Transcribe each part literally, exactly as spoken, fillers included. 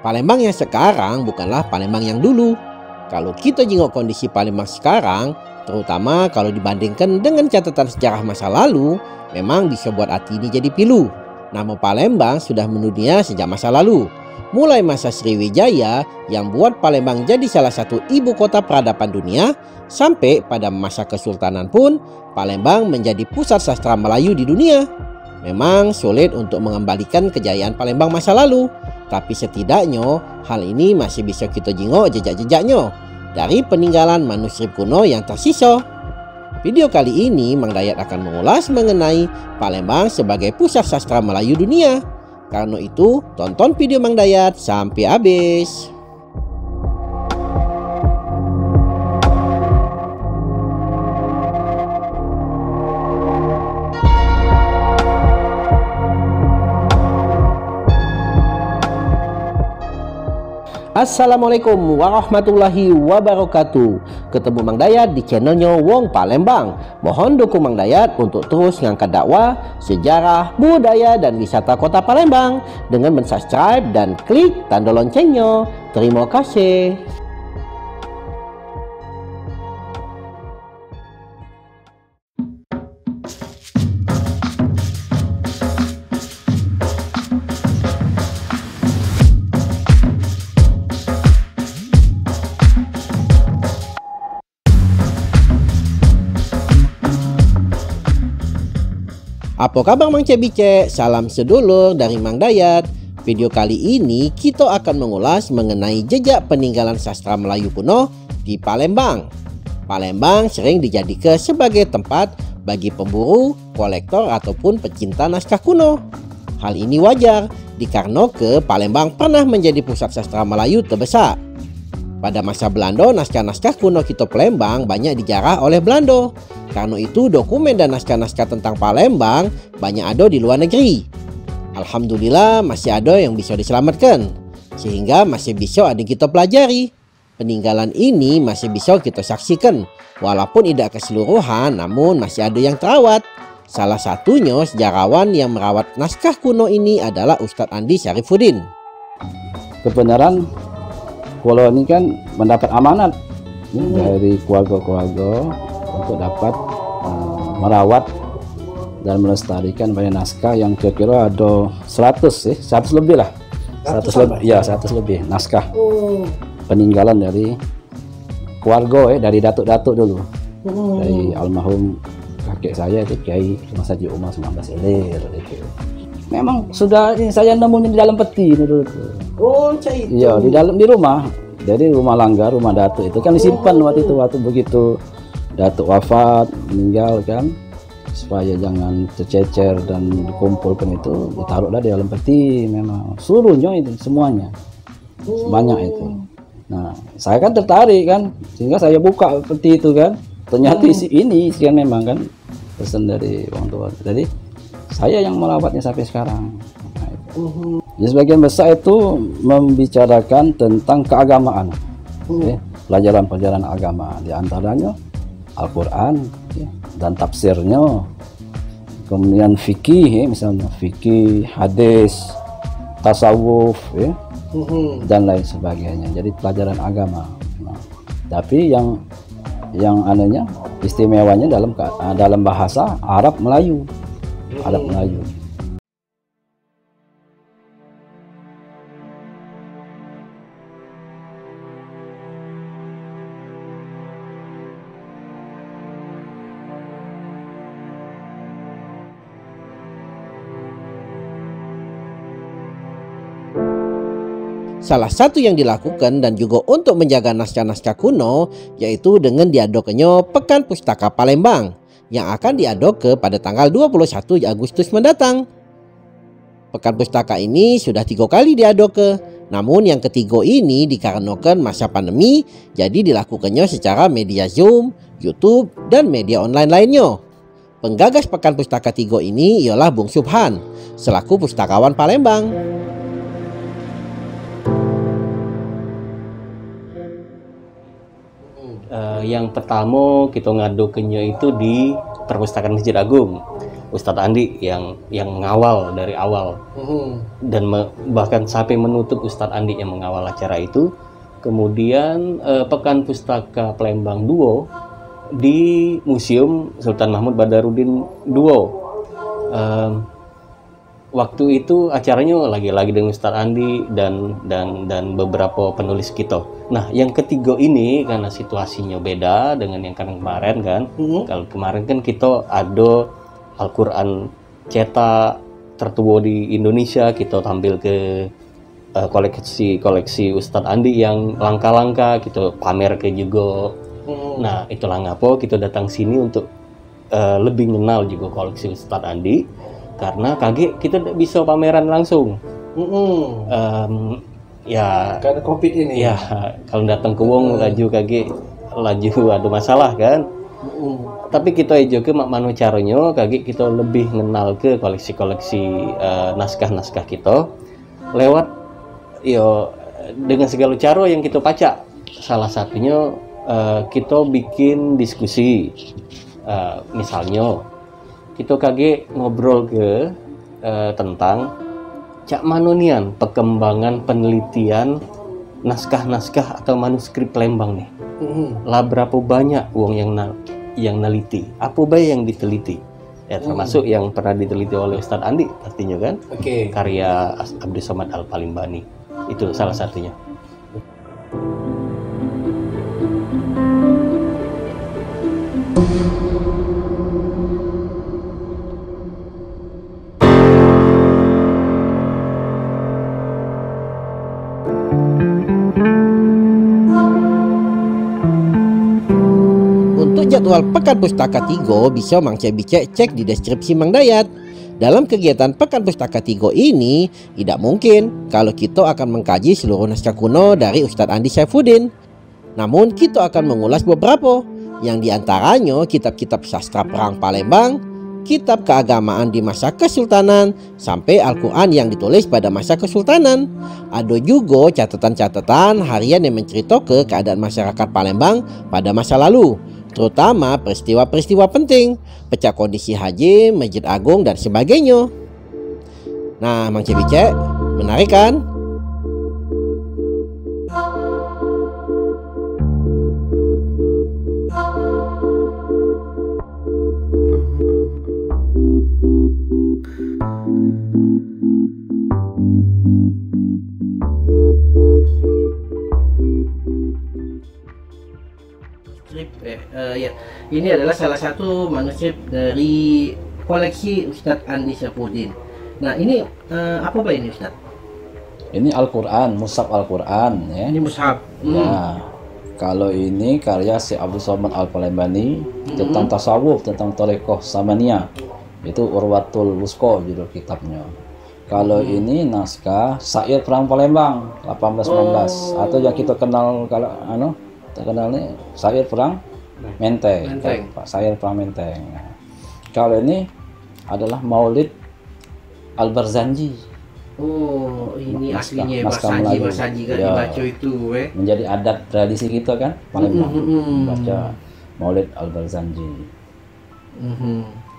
Palembang yang sekarang bukanlah Palembang yang dulu. Kalau kita jenguk kondisi Palembang sekarang, terutama kalau dibandingkan dengan catatan sejarah masa lalu, memang bisa buat hati ini jadi pilu. Nama Palembang sudah mendunia sejak masa lalu. Mulai masa Sriwijaya yang buat Palembang jadi salah satu ibu kota peradaban dunia, sampai pada masa Kesultanan pun Palembang menjadi pusat sastra Melayu di dunia. Memang sulit untuk mengembalikan kejayaan Palembang masa lalu, tapi setidaknya hal ini masih bisa kita jenguk jejak-jejaknya dari peninggalan manuskrip kuno yang tersisa. Video kali ini Mang Dayat akan mengulas mengenai Palembang sebagai pusat sastra Melayu dunia. Karena itu, tonton video Mang Dayat sampai habis. Assalamualaikum warahmatullahi wabarakatuh. Ketemu Mang Dayat di channelnya Wong Palembang. Mohon dukung Mang Dayat untuk terus ngangkat dakwah, sejarah, budaya, dan wisata kota Palembang dengan mensubscribe dan klik tanda loncengnya. Terima kasih. Apa kabar Mang Cebice? Salam sedulur dari Mang Dayat. Video kali ini kita akan mengulas mengenai jejak peninggalan sastra Melayu kuno di Palembang. Palembang sering dijadikan sebagai tempat bagi pemburu, kolektor ataupun pecinta naskah kuno. Hal ini wajar dikarenakan Palembang pernah menjadi pusat sastra Melayu terbesar. Pada masa Belanda, naskah-naskah kuno kita Palembang banyak dijarah oleh Belanda. Karena itu dokumen dan naskah-naskah tentang Palembang banyak ada di luar negeri. Alhamdulillah masih ada yang bisa diselamatkan, sehingga masih bisa ada yang kita pelajari. Peninggalan ini masih bisa kita saksikan, walaupun tidak keseluruhan, namun masih ada yang terawat. Salah satunya sejarawan yang merawat naskah kuno ini adalah Ustadz Andi Syarifuddin. Kebenaran Kuala ini kan mendapat amanat ya, dari keluarga-keluarga untuk dapat uh, merawat dan melestarikan banyak naskah yang kira-kira ada seratus sih, seratus lebih lah. seratus lebih, ya seratus lebih naskah. Oh. Peninggalan dari keluarga ya, dari datuk-datuk dulu. Oh. Dari almarhum kakek saya itu Kiai Mas Haji Umar sembilan belas Ilir itu. Memang sudah ini saya nemunya di dalam peti ini dulu. Oh, itu. Iya, di dalam di rumah. Jadi rumah langgar, rumah datuk itu kan disimpan oh. waktu itu waktu begitu datuk wafat, meninggal kan, supaya jangan tercecer dan dikumpulkan itu ditaruhlah di dalam peti. Memang seluruhnya itu semuanya banyak itu. Nah saya kan tertarik kan, sehingga saya buka peti itu kan, ternyata isi ini isian memang kan pesan dari orang tua. Jadi saya yang merawatnya sampai sekarang. Nah, itu. Jadi sebagian besar itu membicarakan tentang keagamaan, ya, pelajaran-pelajaran agama, diantaranya Al-Quran ya, dan tafsirnya, kemudian fikih ya, misalnya fikih, hadis, tasawuf ya, uhum. dan lain sebagainya. Jadi pelajaran agama. Nah, tapi yang yang anehnya istimewanya dalam dalam bahasa Arab Melayu, uhum. Arab Melayu. Salah satu yang dilakukan dan juga untuk menjaga naskah-naskah kuno yaitu dengan diadakannya Pekan Pustaka Palembang yang akan diadakan pada tanggal dua puluh satu Agustus mendatang. Pekan Pustaka ini sudah tiga kali diadakan, namun yang ketiga ini dikarenakan masa pandemi jadi dilakukannya secara media Zoom, YouTube, dan media online lainnya. Penggagas Pekan Pustaka tiga ini ialah Bung Subhan selaku pustakawan Palembang. Uh, yang pertama kita ngadukannya itu di Perpustakaan Masjid Agung. Ustadz Andi yang yang mengawal dari awal, Mhm. dan me- bahkan sampai menutup Ustadz Andi yang mengawal acara itu. Kemudian eh, Pekan Pustaka Palembang Duo di Museum Sultan Mahmud Badarudin Duo. Em, waktu itu acaranya lagi-lagi dengan Ustadz Andi dan dan dan beberapa penulis kita. Nah, yang ketiga ini karena situasinya beda dengan yang kemarin kan. Mhm. Kalau kemarin kan kita ada Al-Quran cetak tertua di Indonesia, kita tampil ke eh, koleksi-koleksi Ustadz Andi yang langka-langka, kita pamer ke juga. Mhm. Nah, itulah ngapa kita datang sini untuk eh, lebih kenal juga koleksi Ustadz Andi, karena kaget kita tidak bisa pameran langsung. Mhm. Em, ya, Karena COVID ini. ya kalau datang ke Wong laju kaget laju ada masalah kan. Mhm. Tapi kita juga mak manu caranya kaget kita lebih kenal ke koleksi-koleksi eh, naskah-naskah kita lewat yo dengan segala cara yang kita baca. Salah satunya eh, kita bikin diskusi. Eh, misalnya kita kaget ngobrol ke eh, tentang cak manunian perkembangan penelitian naskah-naskah atau manuskrip Palembang nih. Mhm. Lah berapa banyak uang yang na- yang neliti, apa baik yang diteliti, ya termasuk yang pernah diteliti oleh Ustadz Andi pastinya kan, Oke. karya As- Abdul Somad Al Palimbani itu salah satunya. Untuk jadwal Pekan Pustaka Tigo bisa Mang Cebice cek di deskripsi Mang Dayat. Dalam kegiatan Pekan Pustaka Tigo ini, tidak mungkin kalau kita akan mengkaji seluruh naskah kuno dari Ustadz Andi Saifuddin. Namun kita akan mengulas beberapa, yang diantaranya kitab-kitab sastra perang Palembang, kitab keagamaan di masa Kesultanan, sampai Al-Quran yang ditulis pada masa Kesultanan. Ada juga catatan-catatan harian yang menceritakan keadaan masyarakat Palembang pada masa lalu, terutama peristiwa-peristiwa penting, pecah kondisi haji, Masjid Agung, dan sebagainya. Nah, Mang Cebice, menarik kan? Eh, eh, ya, ini adalah salah satu manuskrip dari koleksi Ustadz Andi Saifuddin. Nah, ini eh, apa Pak ini Ustadz? Ini Al-Quran, Mushaf Al-Quran ya. Ini mushaf. Hmm. Nah, kalau ini karya si Abdul Somad Al Palimbani tentang tasawuf, tentang Thariqah Samaniyah. Itu Urwatul Wusko judul kitabnya. Kalau ini naskah Syair Perang Palembang delapan belas sembilan belas Oh. atau yang kita kenal kalau anu terkenal nih Syair Perang Menteng, Menteng. Pak Syair Perang Menteng. Nah, kalau ini adalah Maulid Al-Barzanji, Oh, ini Naskah- aslinya naskah Basaji, Melayu. Basaji kan Ya. dibaca itu, eh. menjadi adat tradisi kita kan Palembang, Mm, mm, mm. baca Maulid Al-Barzanji. Mhm.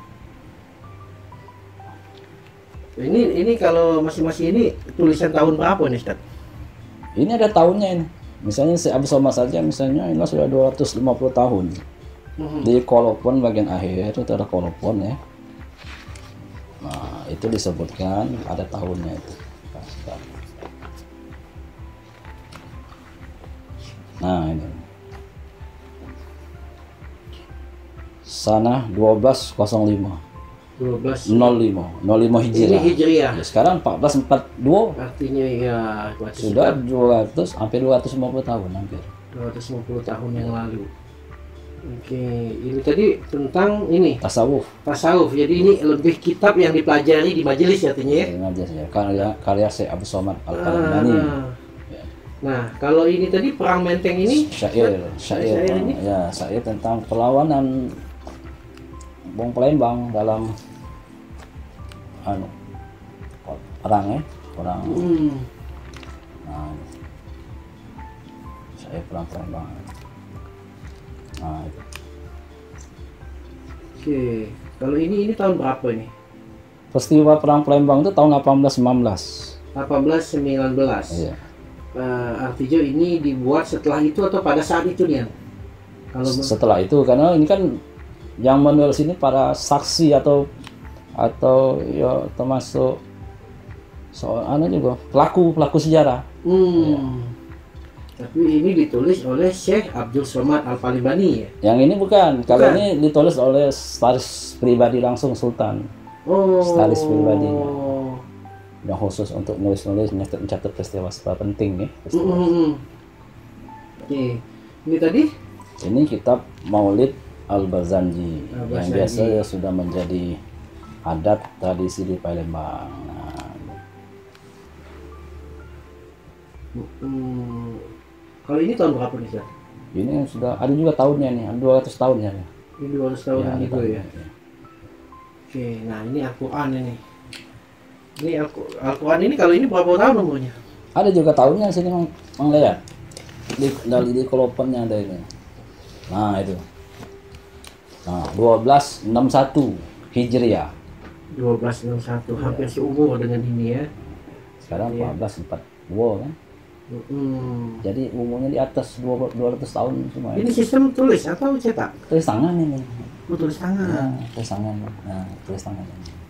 Ini ini kalau masing-masing ini tulisan tahun berapa nih Ustadz? Ini ada tahunnya ini. Misalnya si Abdul Somad saja misalnya ini sudah dua ratus lima puluh tahun. Mhm. Di kolopon bagian akhir itu ada kolopon ya. Nah, itu disebutkan ada tahunnya itu. Nah, ini. Sanah dua belas nol lima. dua belas nol lima. nol lima Ini Hijriah. Hijriah. Ya, sekarang empat belas empat puluh dua. Artinya ya berarti Sudah dua ratus hampir dua ratus lima puluh tahun hampir. dua ratus lima puluh tahun yang lalu. Oke, ini tadi tentang ini Tasawuf. tasawuf. Jadi ini lebih kitab yang dipelajari di majelis artinya ya. Ini aja saja. Karya karya Syekh Abdul Somad Al Palimbani. Ah. Nah, kalau ini tadi perang Menteng ini Syair, syair, syair ini ya syair tentang perlawanan Bong Palembang dalam anu perang ya, perang. hmm. Nah, syair perang Palembang. Nah, itu. Oke. Kalau ini ini tahun berapa ini? Peristiwa Perang Palembang itu tahun delapan belas sembilan belas. delapan belas sembilan belas. Iya. Uh, artinya ini dibuat setelah itu atau pada saat itu nih? Kalau setelah itu, karena ini kan yang menulis ini para saksi atau atau ya termasuk soal anu juga pelaku pelaku sejarah. Hmm. Ya. Tapi ini ditulis oleh Syekh Abdul Somad Al Palembani ya? Yang ini bukan. Kalau Bukan. ini ditulis oleh staris pribadi langsung Sultan. Oh. Staris pribadinya. Yang khusus untuk nulis-nulis, mencatat peristiwa penting ya. Peristiwa. Mm-hmm. Oke. Ini tadi? Ini kitab Maulid Al-Barzanji Al-Barzanji. yang biasa ya sudah menjadi adat tradisi di Palembang. Nah, Hmm. Kalau ini tahun berapa nih, Ustaz? ini sudah ada juga tahunnya nih, ada dua ratus tahunnya nih. Ini dua ratus tahunan ada juga tahunnya, ya. Oke, nah ini Al-Quran ini. Ini Al- Al-Quran ini kalau ini berapa tahun umurnya? Ada juga tahunnya sini Mang, Mang Lihat. Di dari di kolopannya ada ini. Nah, itu. Nah, dua belas enam puluh satu Hijriah. dua belas enam puluh satu, hampir seumur dengan ini ya. Sekarang Iya. empat belas empat puluh dua kan. Hmm. Jadi umurnya di atas dua ratus tahun semua. Ini sistem tulis atau cetak? Tulis tangan ini. Oh, tulis tangan. Nah, tulis tangan. Nah, tulis tangan.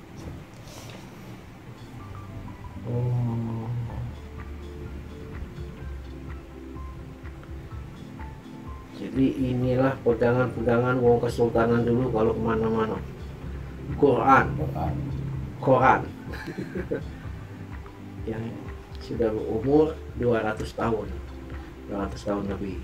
Oh. Jadi inilah pegangan-pegangan wong kesultanan dulu kalau kemana-mana. Quran, Quran. Quran. Yang sudah berumur dua ratus tahun. dua ratus tahun lebih.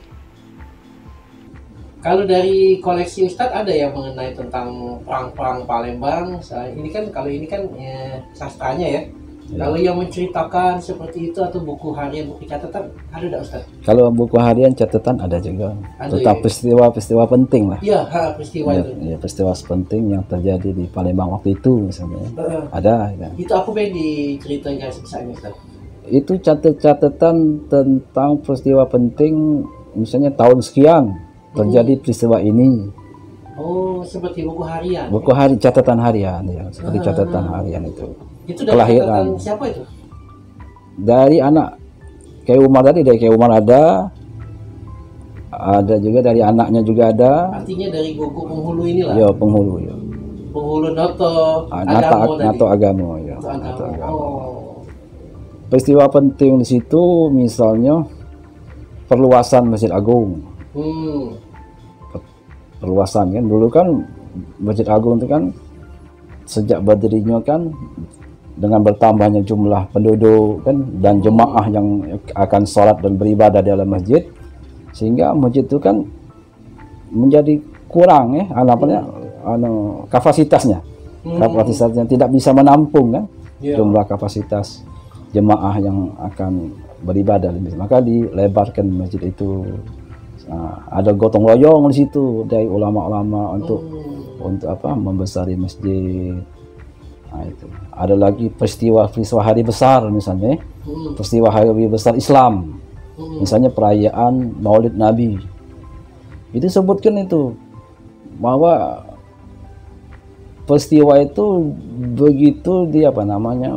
Kalau dari koleksi Ustadz ada ya mengenai tentang perang-perang Palembang. Saya- Ini kan kalau ini kan ya, sastranya ya. Ya. Kalau yang menceritakan seperti itu atau buku harian, buku catatan ada tidak Ustadz? Kalau buku harian catatan ada juga. Ada, Tentang ya? peristiwa-peristiwa penting lah. Iya, ha, peristiwa Ya, itu. ya, peristiwa penting yang terjadi di Palembang waktu itu misalnya. Heeh. Ada ya. Itu aku pengen diceritain garis besarnya Ustadz. Itu catat-catatan tentang peristiwa penting, misalnya tahun sekian terjadi peristiwa ini. Oh, seperti buku harian. Buku hari catatan harian ya, seperti catatan harian itu. Itu dari Kelahiran. catatan siapa itu? Dari anak kayak Umar tadi, dari kayak Umar ada, ada juga dari anaknya juga ada. Artinya dari buku penghulu inilah. Ya penghulu ya. Penghulu Noto Ah, Nata Agamo tadi. Nato Agamo ya. Noto Nato Agamo. Agamo. Oh. Peristiwa penting di situ misalnya perluasan Masjid Agung. Hmm. Perluasan kan dulu kan Masjid Agung itu kan sejak berdirinya kan dengan bertambahnya jumlah penduduk kan dan jemaah yang akan sholat dan beribadah di dalam masjid, sehingga masjid itu kan menjadi kurang ya apa anu kapasitasnya. Hmm. Kapasitasnya tidak bisa menampung kan Iya. jumlah kapasitas jemaah yang akan beribadah di masjid. Maka dilebarkan masjid itu. Nah, ada gotong royong di situ dari ulama-ulama untuk Hmm. untuk apa membesari masjid. Nah, itu ada lagi peristiwa-peristiwa hari besar misalnya Hmm. peristiwa hari besar Islam, Hmm. misalnya perayaan Maulid Nabi. Itu sebutkan itu bahwa peristiwa itu begitu di apa namanya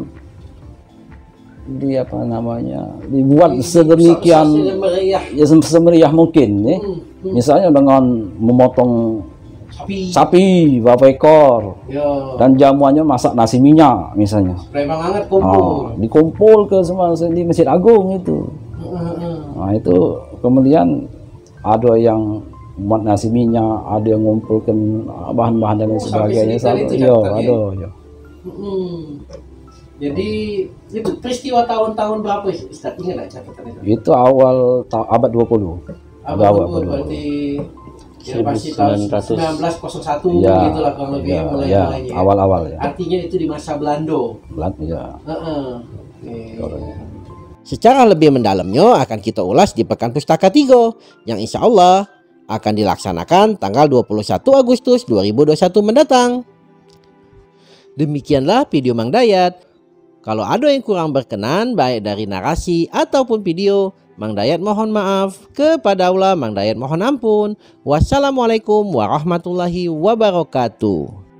di apa namanya dibuat sedemikian Meriah. ya semeriah mungkin ya. Hmm. Hmm. Misalnya dengan memotong Sapi. sapi berapa ekor Ya. dan jamuannya masak nasi minyak misalnya. Preman hangat kumpul. Ah, dikumpul ke semua di Masjid Agung itu. Heeh. Nah itu kemudian ada yang buat nasi minyak, ada yang ngumpulkan bahan-bahan dan lain Oh, sampai sebagainya. sedetail Sama- itu Iya, catatannya. ada ya. Hmm. Jadi itu peristiwa tahun-tahun berapa Ustaz? Ingat nggak catatan itu? Itu awal ta- abad dua puluh. Abad Awal dua abad berarti ya pasti tahun seribu sembilan ratus. sembilan belas nol satu Ya, gitu lah kurang lebih ya, mulai ya, mulainya. awal-awal ya. Artinya itu di masa Belanda. Belat ya. Heeh. Oke. Secara lebih mendalamnya akan kita ulas di Pekan Pustaka tiga yang insya Allah akan dilaksanakan tanggal dua puluh satu Agustus dua ribu dua puluh satu mendatang. Demikianlah video Mang Dayat. Kalau ada yang kurang berkenan baik dari narasi ataupun video, Mang Dayat mohon maaf. Kepada Allah Mang Dayat mohon ampun. Wassalamualaikum warahmatullahi wabarakatuh.